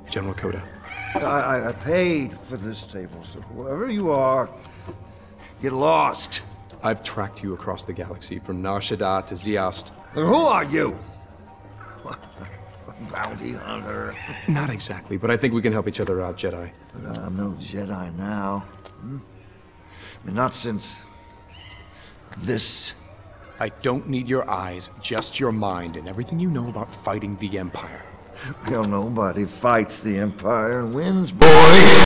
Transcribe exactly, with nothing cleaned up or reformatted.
General Coda. I, I, I paid for this table, so whoever you are, get lost. I've tracked you across the galaxy, from Nar Shaddaa to Zeost. Who are you? Bounty hunter. Not exactly, but I think we can help each other out, Jedi. But I'm no Jedi now. Hmm? I mean, not since this. I don't need your eyes, just your mind and everything you know about fighting the Empire. Hell, nobody fights the Empire and wins, boy.